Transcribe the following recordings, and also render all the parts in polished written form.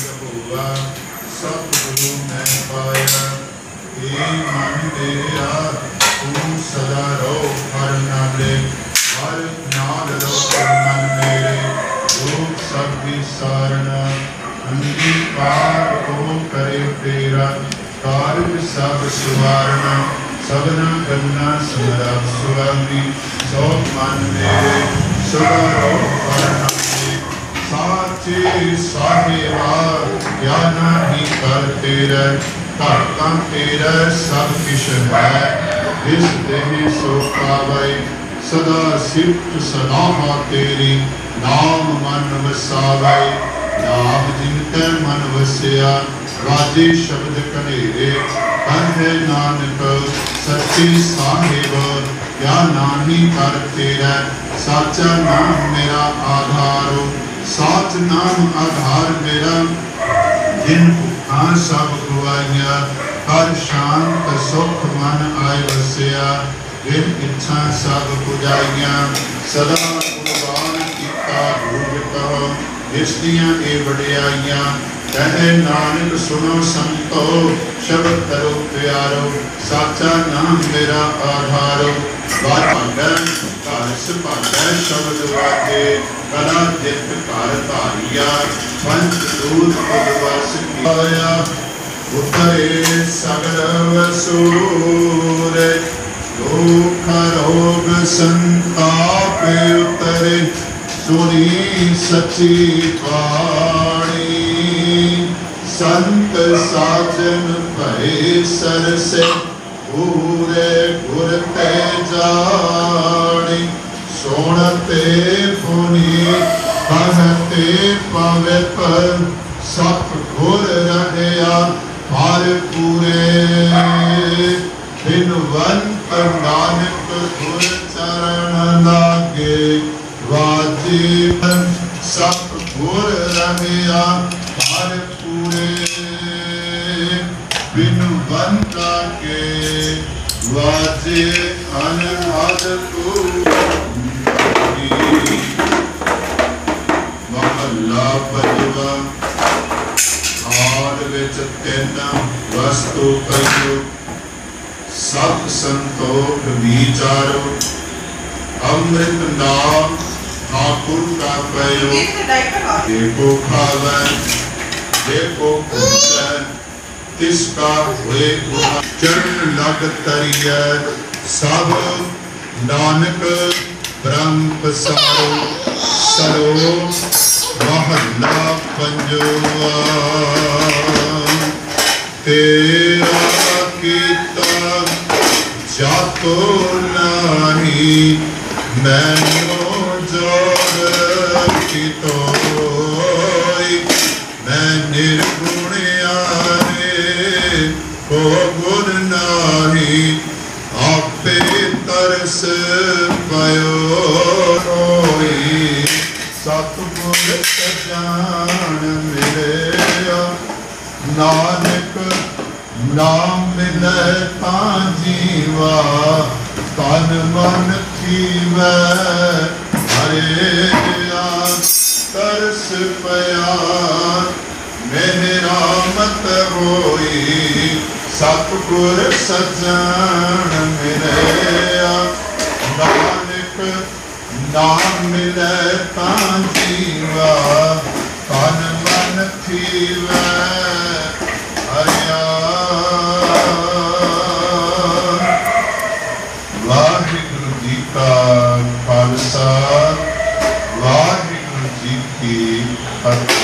प्रभुआ सतगुरु मैं पाया। हे मन मेरा तू सदा रहो हर नाले, हर नाल रहो मन मेरे लोग सब विसारना। अंगीकार को करे तेरा कार्य सब सुवारना। सबना गन्ना समरा सुरामी सौ मन मेरे सदा रहो हर नाले। साचे साहेबा क्या नहीं कर तेरा, धरता तेरा सब किश है। इस देह सो पावे सदा सिफ्त सलाहा तेरी, नाम मन वसावे नाम जिनके मन वसिया। वाजे शब्द कनेरे कहे नानक सच्चे साहिब क्या नाही कर तेरा। साचा नाम मेरा आधारो साच नाम आधार मेरा। जिन भुखा सब खुआइया हर शांत सुख मन आए वसिया। बिन इच्छा सब बुझाइया सदा कुर्बान किया भूल कहो। इसदियां ए वडियाइयां कहे नानक सुनो संतो शब्द करो प्यारो। साचा नाम मेरा आधारो भागै घर सुभागै शब्द वाजे। कला जित घर धारिया पंच दूत उदवस किया। उतरे सगल वसूर दुख रोग संताप उतरे। सुनी सची बाणी संत साजन भय सरसे। पूरे गुर ते जानी सुनते पुनी कहते पवित्र। सत गुर रहया हर पूरे। बिनवंत नानक गुर चरण लागे वाजीवन। सत गुर रहया हर पूरे। बिनवंता के वाजे अनहद महला पंजवा। हाल विच तिन वस्तु कहियो सत संतोख विचारो। अमृत नाम ठाकुर का पयो। देखो खावे देखो पूछे तिसका हुए गुना। चरण लग तरिय सब नानक ब्रह्म पसारो। सरो महला पंजवा। तेरा कीता जातो नाही मैनो जोर कितोई। मैं निर्गुणिया रे को गुण नाही। आपे तरस पयो रोई। सतगुर जान मिले नानक नाम मिले ता जीवा। तन मन थीवै हरे तरस पया मेरा मत होई। सतगुर सजन मिले नानक नाम मिले ता जीवा। तन मन थीवै हरिया। वाहिगुरु जी का खालसा वाहिगुरु जी की फतेह।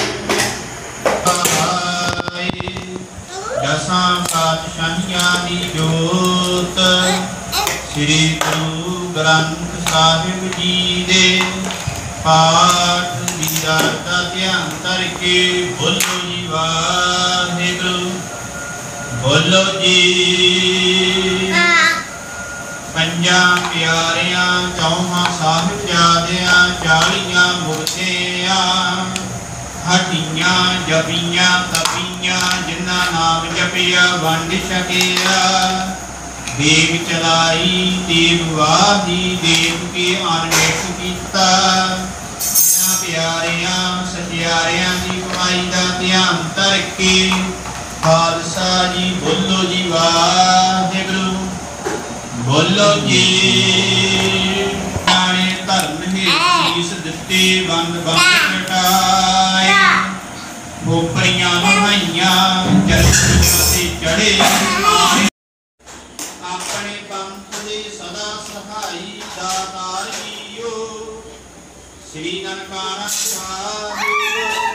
दसां पातशाहियां दी जोत श्री गुरु ग्रंथ साहिब जी दे पाठ लीला का ध्यान करके बोलो जी वाहिगुरु। बोलो जी पंजा प्यारियां चौहां साहिबजादियां 40 मुक्तियां हटियां जपियां तपियां जिन्ना नाम जपिया वंड छकिया। देव चलाई देव वाही देव के अनवेश कीता। ਪਿਆਰਿਆਂ ਸਤਿਆਰਿਆਂ ਦੀ ਕਮਾਈ ਦਾ ਧਿਆਨ ਧਰ ਕੇ ਖਾਲਸਾ ਜੀ ਬੋਲੋ ਜੀ ਵਾਹਿਗੁਰੂ ਬੋਲੋ ਜੀ। ਨਾਲੇ ਧਰਮ ਹੇ ਸੀਸ ਦਿੱਤੇ ਬੰਦ ਬੰਦ ਕਟਾਏ ਭੋਪਰੀਆਂ ਨਹਾਈਆਂ ਜਰਸੀਆਂ ਤੇ ਚੜੇ ਆਪਣੇ ਪੰਥ ਦੇ ਸਦਾ ਸਹਾਈ ਦਾਤਾਰ ਜੀਓ। ਸ੍ਰੀ ਨਨਕਾਣਾ ਸਾਹਿਬ